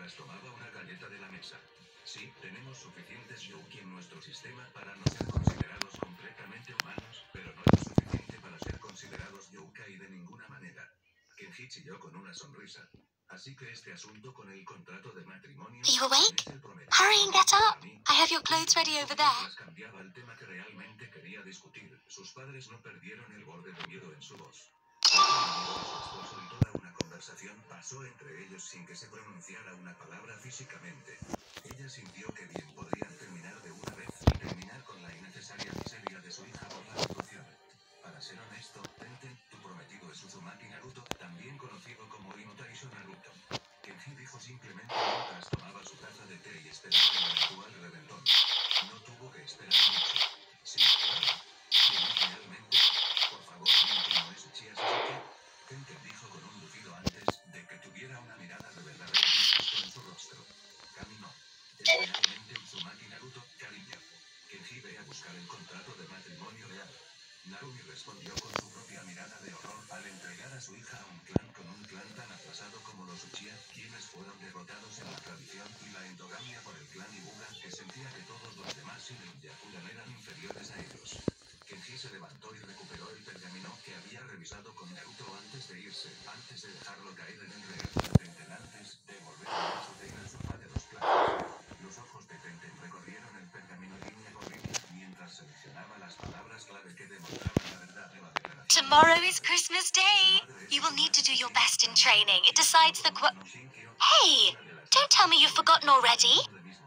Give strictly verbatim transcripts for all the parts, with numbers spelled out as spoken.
mientras tomaba una galleta de la mesa. Sí, tenemos suficientes Youki en nuestro sistema para no ser considerados completamente humanos, pero no lo suficiente para ser considerados Youkai de ninguna manera. Kenji chilló con una sonrisa. Así que este asunto con el contrato de matrimonio... Are you awake? Hurry and get up. I have your clothes ready over there. Cambiaba el tema que realmente quería discutir. Sus padres no perdieron el borde de miedo en su voz. Su esposo y toda una conversación pasó entre ellos sin que se pronunciara una palabra físicamente. Ella sintió que bien podrían terminar de una vez y terminar con la innecesaria miseria de su hija por la situación. Para ser honesto, Tenten, tu prometido es Uzumaki Naruto, también conocido como Inotaisho Naruto. Kenji dijo simplemente mientras tomaba su taza de té y esperaba el eventual reventón. No tuvo que esperar mucho. Sí, claro. ¿Quién es realmente? Por favor, no es Uchiha Sasuke. Tenten dijo con un bufido antes de que tuviera una mirada de verdadero disgusto en su rostro. Kami no. Es realmente Uzumaki Naruto, cariño. Kenji ve a buscar el contrato de matrimonio real. Narumi respondió con su propia mirada de horror al entregar a su hija a un clan con un clan tan atrasado como los Uchiha, quienes fueron derrotados en la tradición y la endogamia por el clan Ibuga, que sentía que todos los demás sin el Byakugan eran inferiores a ellos. Kenji se levantó y recuperó el pergamino que había revisado con Naruto antes de irse, antes de dejarlo caer en el regazo de Tenten antes de volver a ver su té en el sofá de los platos. Los ojos de Tenten recorrieron el pergamino línea por línea mientras seleccionaba las palabras clave que demostraban la verdad de la declaración. Tomorrow is Christmas Day. You will need to do your best in training. It decides the qu- Hey! Don't tell me you've forgotten already.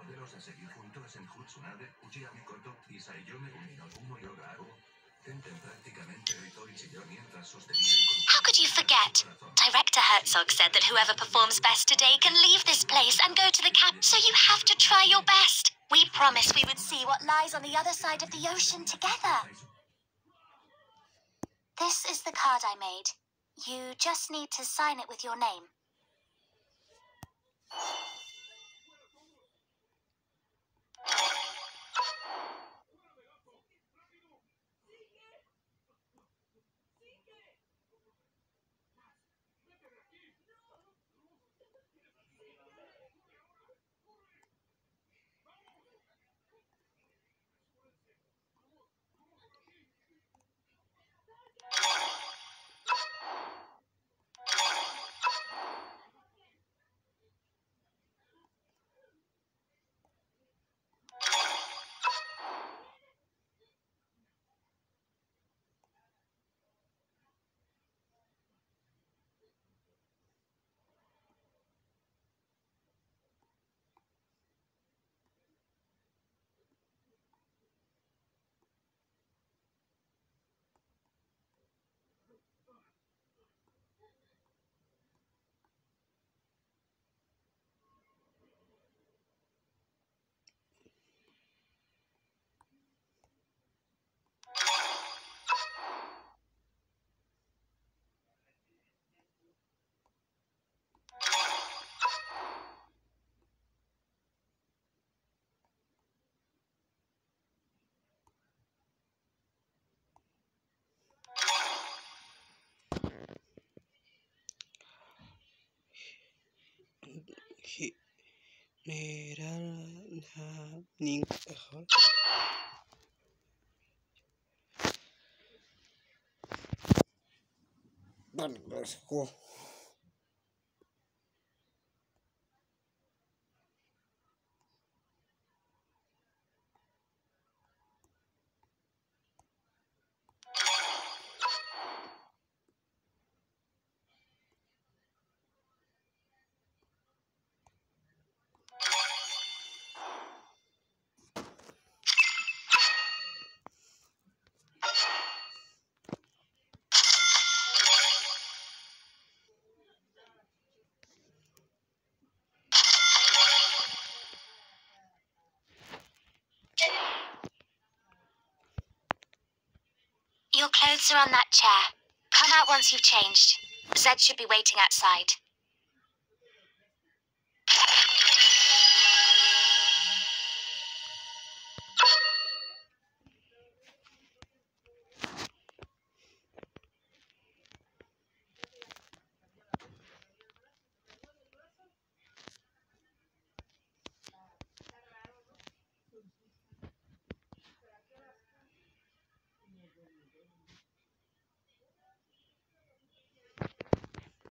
How could you forget? Director Herzog said that whoever performs best today can leave this place and go to the camp, so you have to try your best. We promised we would see what lies on the other side of the ocean together. This is the card I made. You just need to sign it with your name. मेरा नाम निंग Vale, let's go. Your clothes are on that chair. Come out once you've changed. Zed should be waiting outside.